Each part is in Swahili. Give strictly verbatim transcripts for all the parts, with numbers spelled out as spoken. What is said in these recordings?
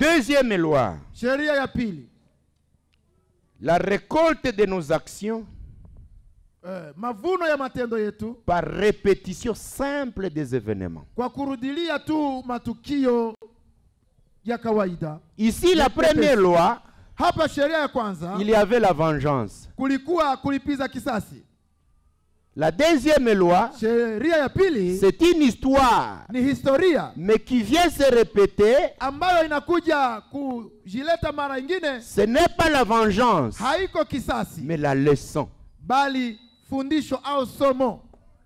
Deuxième loi. Sheria ya pili. La récolte de nos actions Eh, mavuno ya matendo yetu par répétition simple des événements. kwa kurudilia tu matukio ya kawaida. Ici, la première loi, Hapa sheria ya kwanza il y avait la vengeance. kulikuwa kulipiza kisasi. La deuxième loi, Sheria ya pili c'est une histoire, ni historia mais qui vient se répéter. ambayo inakuja kujileta mara ingine. Ce n'est pas la vengeance, Haiko kisasi mais la leçon. bali fundisho au somo.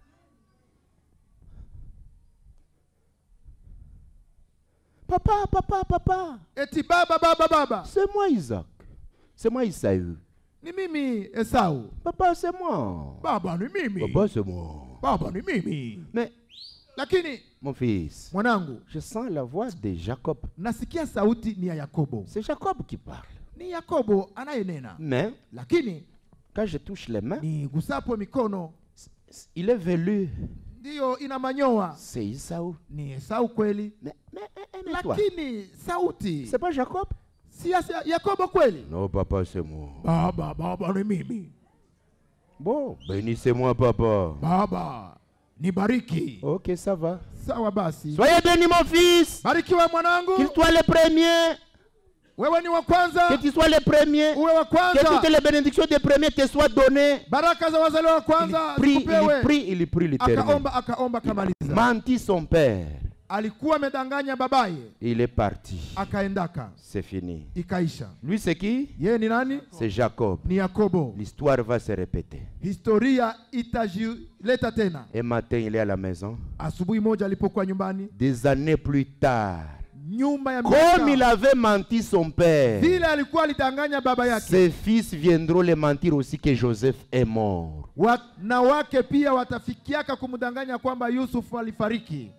Papa, papa, papa. Eti baba baba baba, C'est moi Isaac. C'est moi Isaïe. ni mimi Esau. Papa, c'est moi. Baba ni mimi. Papa, c'est moi. Baba ni mimi. Mais, Lakini mon fils, mwanangu, je sens la voix de Jacob. nasikia sauti ni ya Yakobo. C'est Jacob qui parle. Ni Yakobo anayenena. Mais, Lakini quand je touche les mains, ni gusapo mikono il est velu. ndiyo ina manyoa. C'est Isaou. Ni Esau kweli. Mais, mais, mais, mais toi, Lakini sauti c'est pas Jacob? si ya Yakobo kweli? Non, papa, c'est moi. Baba baba ni mimi. Bon, bénissez-moi, papa. Baba nibariki. Ok, ça va. Sawa basi. Soyez béni, mon fils. Barikiwa mwanangu. Qu'il soit le premier. Wewe ni wa kwanza. Que tu sois le premier. Uwe wa Que kwanza. toutes les bénédictions des premiers te soient données. Baraka za wazaliwa wa kwanza Il prie, zikupewe. il prie, il prie littéralement. Akaomba akaomba kamaliza. Menti son père. Alikuwa amedanganya babaye. Il est parti. Akaendaka. C'est fini. Ikaisha. Lui, c'est qui? Yeye ni nani? C'est Jacob. Ni Yakobo. L'histoire va se répéter. Historia itajileta tena. Un matin, il est à la maison. Asubuhi moja alipokuwa nyumbani, Des années plus tard, nyuma ya comme il miaka avait menti son père, vile alikuwa alidanganya baba yake, ses fils viendront le mentir aussi que Joseph est mort. wana wake pia watafikiaka kumdanganya kwamba Yusufu alifariki.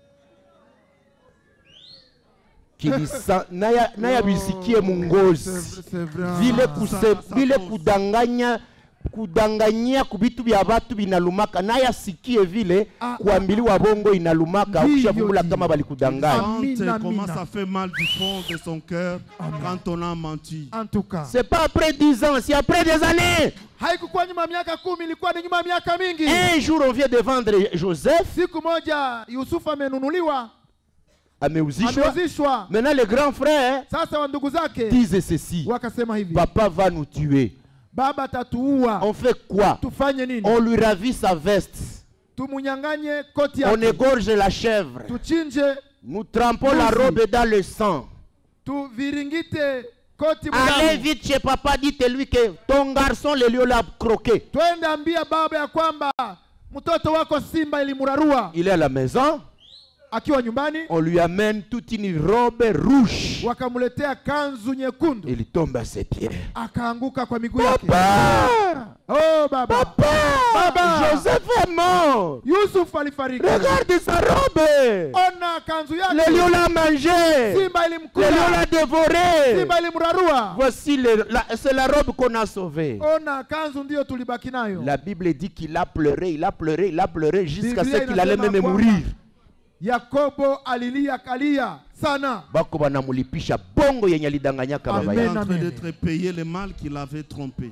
Kilisa naya naya bisikie mungozi C'est vrai. vile kuse vile kudanganya kudanganyia kubitu bya batu binalumaka naya sikie vile Ah, kuambiliwa bongo inalumaka Ndiyo, ukishavungula ndiyo. kama balikudanganya. Amina, Comment amina. ça fait mal du fond de son cœur quand on a menti. En tout cas, C'est pas après dix ans, c'est après des années. haikukuwa nyuma ya miaka kumi, ilikuwa ni nyuma ya miaka mingi. Un jour on vient de vendre Joseph, Siku moja Yusufu amenunuliwa, ameuzishwa. ameuzishwa. Maintenant les grands frères Sasa wa ndugu zake disent ceci: wakasema hivi, papa va nous tuer. baba tatuua. On fait quoi? Tufanye nini? On lui ravit sa veste. Tumunyanganye koti On yake, égorge la chèvre. tuchinje, Nous trempons la Merci. robe dans le sang. tuviringite koti Allez mudamu. vite chez papa, dites-lui que ton garçon, le lion l'a croqué. Twende ambia baba ya kwamba mtoto wako simba ilimurarua. Il est à la maison. Akiwa nyumbani, On lui amène toute une robe rouge. wakamuletea kanzu nyekundu, Il tombe à ses pieds. akaanguka kwa miguu yake. Papa! Oh baba, Papa! Baba! Joseph est mort. Yusuf alifariki. Regarde sa robe. Ona kanzu Le yake, lion l'a mangé. simba Le lion ilimkula, l'a dévoré. simba ilimrarua. Voici, le- la- c'est la robe qu'on a sauvée. Ona kanzu ndiyo tulibaki nayo. La Bible dit qu'il a pleuré, il a pleuré, il a pleuré jusqu'à Biblia ce qu'il allait inasema même kwamba mourir. Yakobo alilia kalia sana. Bako banamulipisha bongo yenye alidanganyaka baba Il est yake. en train Amen. d'être payé le mal qu'il avait trompé.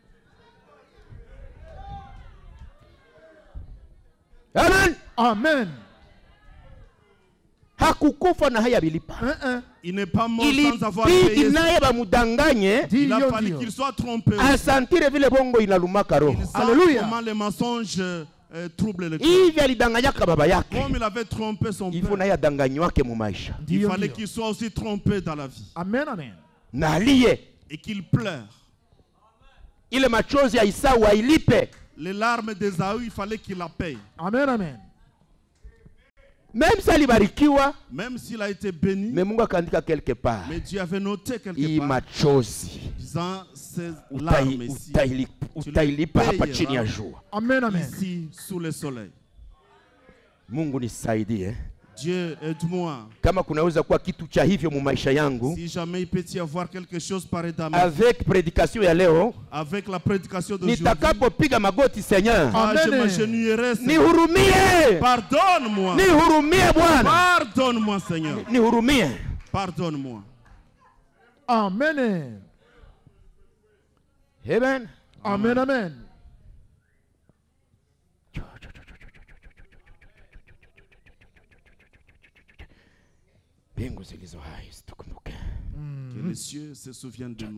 Amen. Amen. Hakukufa na haya bilipa. Eh, eh. Il n'est pas mort sans avoir Ilibidi payé. naye bamudanganye Il a Ndiyo, fallu ndiyo. qu'il soit trompé. asantire vile bongo inalumaka roho. Il sent Alléluia. comment les mensonges euh, troublent le cœur. Hivi alidanganyaka baba yake. Comme il avait trompé son Hivyo père, naye adanganywake mu maisha. il Ndiyo, fallait ndiyo. qu'il soit aussi trompé dans la vie. Amen, amen. Na aliye Et qu'il pleure. ile machozi ya Isau ailipe. Les larmes d'Ésaü, il fallait qu'il la paye. Amen, amen. Même si alibarikiwa, Même s'il a été béni, mais Mungu akaandika quelque part. mais Dieu avait noté quelque Hii part, machozi disant ces utai- larmes ici, utaili- tu les utailipa hapa payeras chini ya jua. Amen, amen. ici sous le soleil. Mungu nisaidie. Dieu, aide-moi. Kama kunaweza kuwa kitu cha hivyo mu maisha yangu, Si jamais il peut y avoir quelque chose pareil dans ma vie, avec prédication ya leo, avec la prédication d'aujourd'hui, nitakapopiga magoti Seigneur, ah, je Amen. m'agenouillerai, Seigneur. nihurumie, Pardonne-moi. nihurumie Bwana, Pardonne-moi, Seigneur. nihurumie. Pardonne-moi. Amen. Amen. Amen, amen. Mbingu zilizo hai zitukumbuke. Que les cieux se souviennent de nous.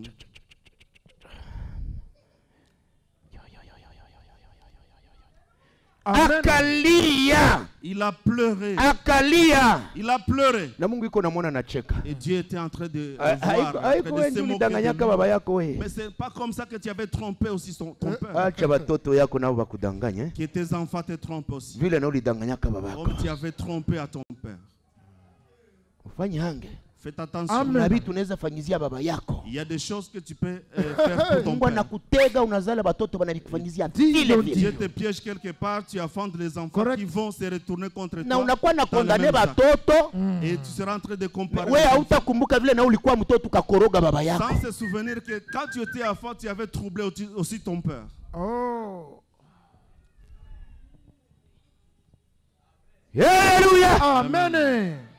Amen. Akalia. Il a pleuré. Akalia. Il a pleuré. Na Mungu iko namwona anacheka. Et Dieu était en train de le Ah, voir, haiko- en train haiko de wewe se ndio moquer ulidanganyaka de lui. baba yako wewe. Mais c'est pas comme ça que tu avais trompé aussi son, ton père. Acha batoto yako nao bakudanganye. Que tes enfants te trompent aussi. Vile na ulidanganyaka baba yako. Comme tu avais trompé à ton père. Ufanye hange. Faites attention. Amen. Na vitu unaweza fanyizia baba yako. Il y a des choses que tu peux euh, faire pour ton Mungu père. anakutega unazala batoto banabikufanyizia Ndio, vile ndio. vile. Dieu te piège quelque part, tu affondes les enfants Correct. qui vont se retourner contre Na toi. unakuwa na dans le kondane même sac. batoto. Et tu seras en train de comparer. Wewe les enfants. hautakumbuka vile na ulikuwa mtoto ukakoroga baba yako. Sans se souvenir que quand tu étais enfant, tu avais troublé aussi- aussi ton père. Oh. Haleluya. Amen.